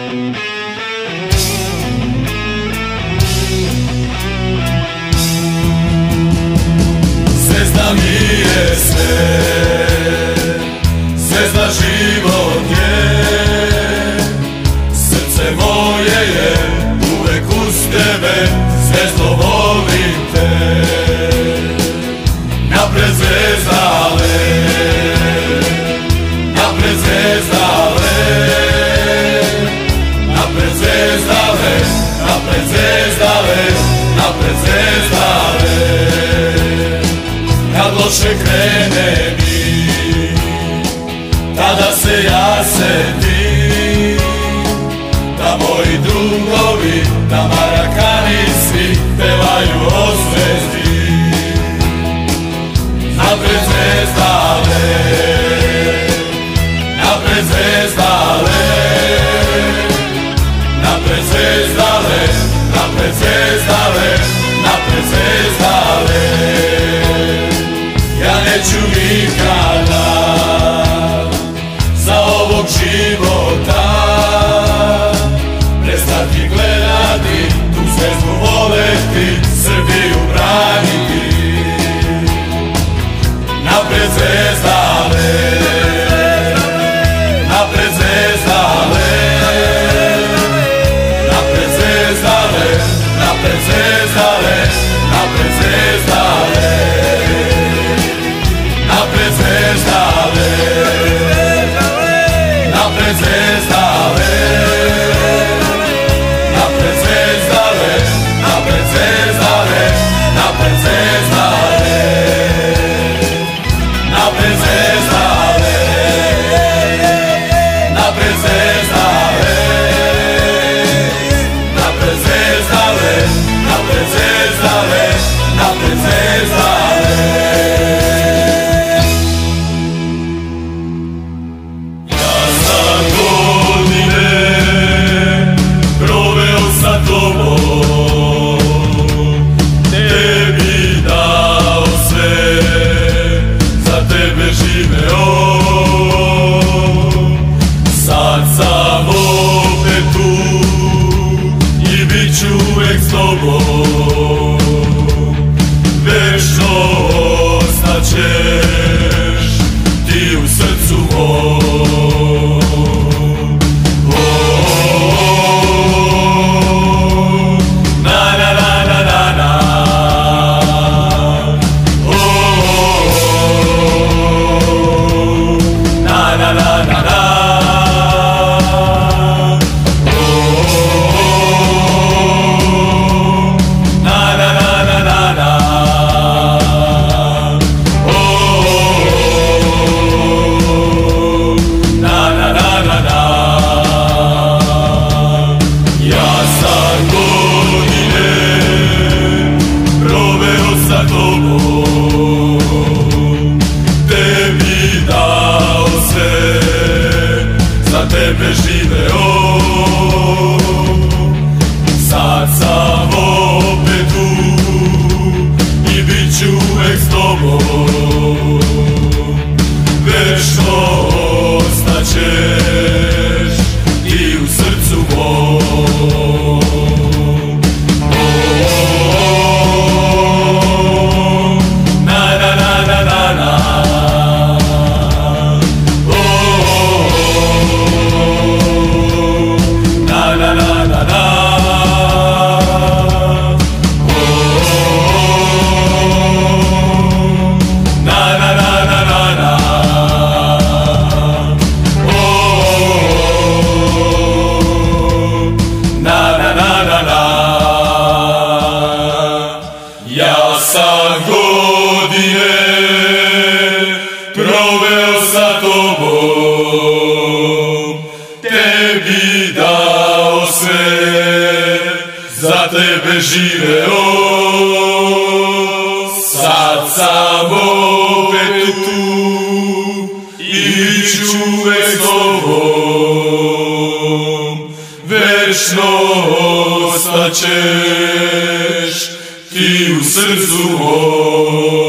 Zvezda mi je sve, zvezda život je, srce moje je uvek uz tebe, zvezdo volim te. Napred zvezdale, napred zvezdale, napred zvezdale, napred zvezdale, napred zvezdale. Kad loše krene mi, tada se ja setim da moji drugovi, da Marakani svi pevaju o zvezdi. Napred zvezdale, napred zvezdale, napred zvezdale, napred zvezdale, napred zvezdale. Ja neću nikada za ovog života prestati gledati, tu zvezdu voleti, Srbiju braniti. Napred zvezdale, napred zvezdale, napred zvezdale, napred zvezdale, napred zvezdale, napred zvezdale, napred zvezdale, napred zvezdale, napred zvezdale, napred zvezdale, napred zvezdale, napred zvezdale, napred zvezdale, napred zvezdale, napred zvezdale. Ja sam godine proveo sa tobom, tebi dao sve, za tebe živeo. Sad sam opet tu i bit ću uvek s tobom, večno ostaćeš ti u srcu mom. Na na na na na na, na na na na na, na na na na na na, na na na na na. Ja sam godine proveo sa tobom, tebi dao sve, za tebe živeo. Sad sam opet tu i bit ću uvek s tobom, večno ostaćeš ti u srcu mom. Na na na na na na, na na na na na, na na na na na na, na na na na na. Ja sam godine proveo sa tobom, tebi dao sve, za tebe živeo. Sad sam opet tu i bit ću uvek s tobom, večno ostaćeš ti u srcu mom.